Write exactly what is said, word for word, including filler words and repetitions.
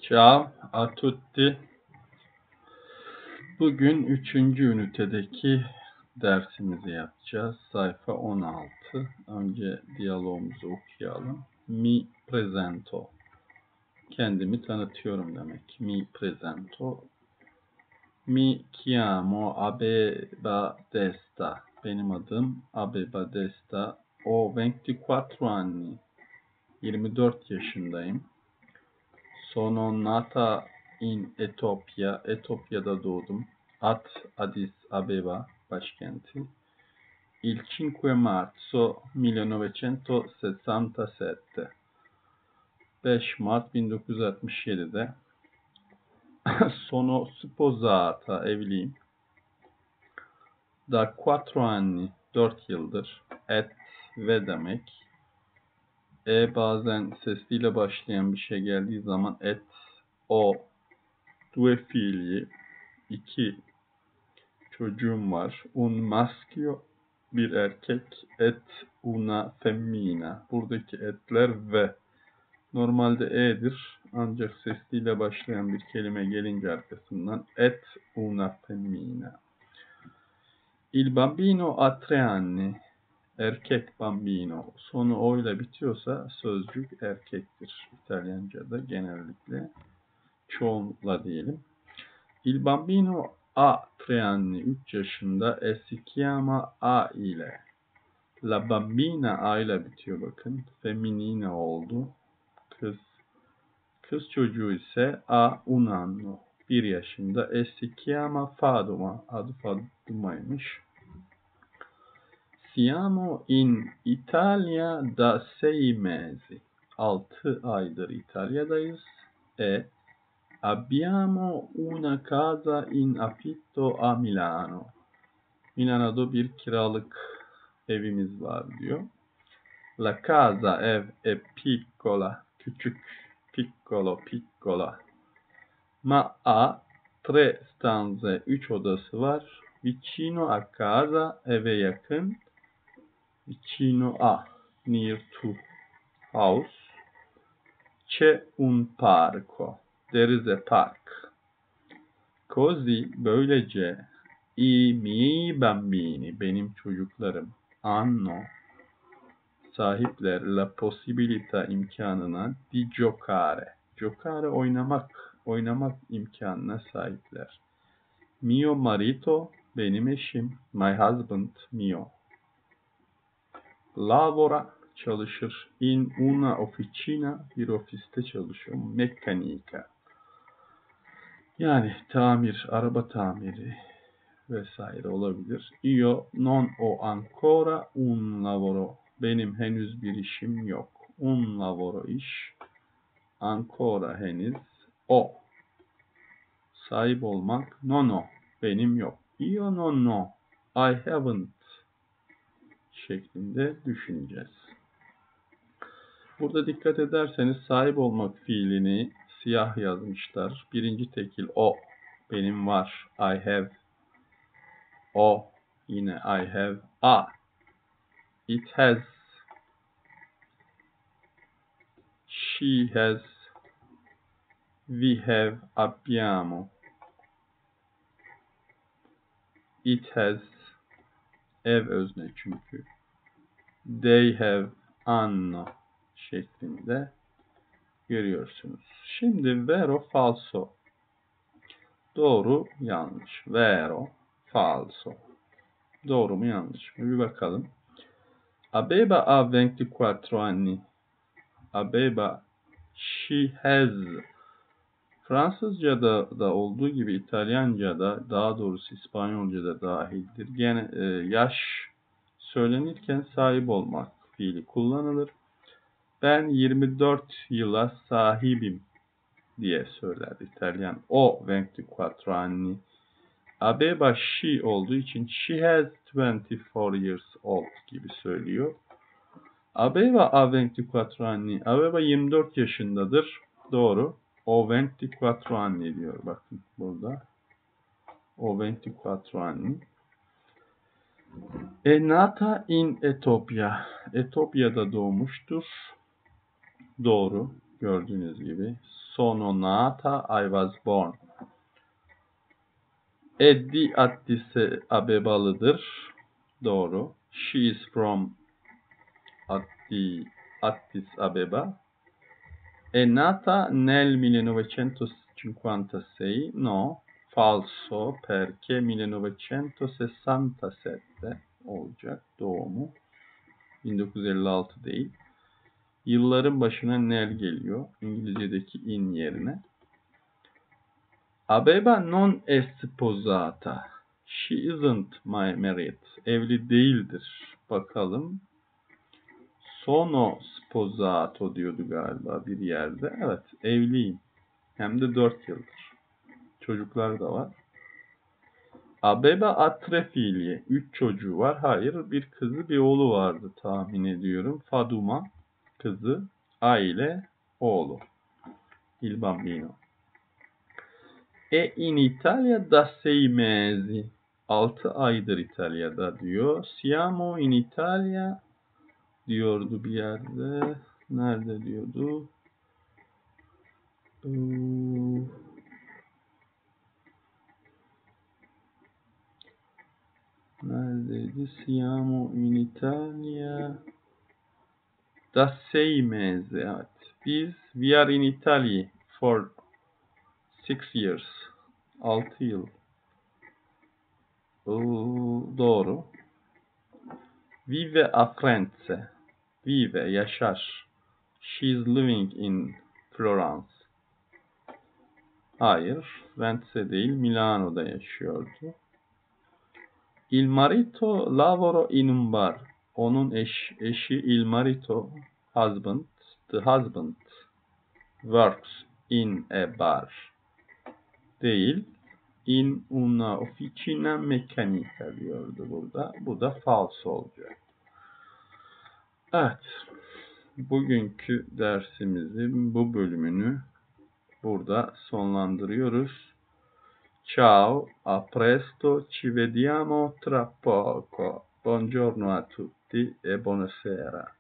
Ciao a tutti. Bugün üçüncü ünitedeki dersimizi yapacağız. Sayfa on altı. Önce diyalogumuzu okuyalım. Mi presento. Kendimi tanıtıyorum demek. Mi presento. Mi chiamo Abeba Desta. Benim adım Abeba Desta. Ho ventiquattro anni. yirmi dört yaşındayım. Sono nata in Etopya. Etopya'da doğdum. At Addis Abeba başkenti. Il cinque marzo millenovecentosessantasette. beş Mart bin dokuz yüz altmış yedi'de. Sono sposata, evliyim. Da quattro anni, dört yıldır. Et ve demek. E bazen sesliyle başlayan bir şey geldiği zaman et, o, due figli, iki çocuğum var. Un maschio, bir erkek, et una femmina. Buradaki etler ve. Normalde e'dir. Ancak sesliyle başlayan bir kelime gelince arkasından et una femmina. Il bambino ha tre anni. Erkek bambino. Sonu o ile bitiyorsa sözcük erkektir. İtalyanca'da genellikle çoğunla diyelim. Il bambino ha tre anni. üç yaşında. E si chiama A ile. La bambina A ile bitiyor bakın. Femminile oldu. Kız. Kız çocuğu ise A un anno. bir yaşında. E si chiama Faduma. Adı Faduma'ymış. Siamo in Italia da sei mesi. altı aydır İtalya'dayız. E abbiamo una casa in affitto a Milano. Milano'da bir kiralık evimiz var diyor. La casa ev è piccola, küçük, piccolo, piccola. Ma ha tre stanze, üç odası var. Vicino a casa, eve yakın. Vicino a, near to, house. C'è un parco, there is a park. Così, böylece, i miei bambini, benim çocuklarım, hanno, sahipler, la possibilità, imkanına, di giocare. Giocare, oynamak, oynamak imkanına sahipler. Mio marito, benim eşim, my husband, mio. Lavora, çalışır. In una officina, bir ofiste çalışıyor. Meccanica. Yani tamir, araba tamiri vesaire olabilir. Io non ho ancora un lavoro. Benim henüz bir işim yok. Un lavoro iş. Ancora henüz. O. Sahip olmak. No no. Benim yok. Io non ho. I haven't. Şeklinde düşüneceğiz. Burada dikkat ederseniz sahip olmak fiilini siyah yazmışlar. Birinci tekil o. Benim var. I have. O. Yine I have. A. It has. She has. We have. Abbiamo. It has. Ev özne çünkü. They have. Hanno şeklinde görüyorsunuz. Şimdi vero falso. Doğru, yanlış. Vero, falso. Doğru mu, yanlış mı? Bir bakalım. Abeba ha ventiquattro anni. Abeba, she has. Fransızca'da da olduğu gibi İtalyanca'da, daha doğrusu İspanyolca'da dahildir. Gene e, yaş söylenirken sahip olmak fiili kullanılır. Ben yirmi dört yıla sahibim diye söyler İtalyan. O ventiquattro anni. Abeba she olduğu için she has twenty-four years old gibi söylüyor. Abeba ha ventiquattro anni. Abeba yirmi dört yaşındadır. Doğru. O ventiquattro anni diyor. Bakın burada. O ventiquattro anni. È nata in Etopya. Etopya'da doğmuştur. Doğru. Gördüğünüz gibi. Sono nata, I was born. Eddie Addis Abebalıdır. Doğru. She is from Addis Abeba. È nata nel millenovecentocinquantasei. No. Falso, perché millenovecentosessantasette olacak doğumu. bin dokuz yüz elli altı değil. Yılların başına nel geliyor. İngilizce'deki in yerine. Abeba non è sposata. She isn't my married. Evli değildir. Bakalım. Sono sposato diyordu galiba bir yerde. Evet, evliyim. Hem de dört yıldır. Çocuklar da var. Abeba ha tre figlie. Üç çocuğu var. Hayır, bir kızı bir oğlu vardı tahmin ediyorum. Faduma kızı, aile, oğlu. Il bambino. E in Italia da sei mesi. altı aydır İtalya'da diyor. Siamo in Italia diyordu bir yerde. Nerede diyordu? Ee, Neredeydi? Siamo in Italia da sei mesi. Evet. Biz we are in Italy for six years. altı yıl. Ee, doğru. Vive a Firenze. Vive, yaşar. She is living in Florence. Hayır, Firenze değil, Milano'da yaşıyordu. Il marito lavoro in un bar. Onun eş, eşi il marito, husband, the husband works in a bar. Değil, in una officina meccanica diyordu burada. Bu da falso olacak. Evet, bugünkü dersimizin bu bölümünü burada sonlandırıyoruz. Ciao, a presto, ci vediamo tra poco. Buongiorno a tutti e buonasera.